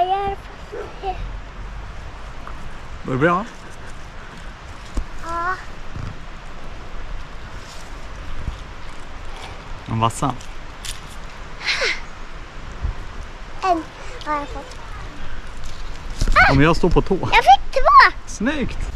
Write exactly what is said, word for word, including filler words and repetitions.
gör... Var det bra? Ja. En vassa. En har jag fått. Om jag står på tå. Jag fick två! Snyggt!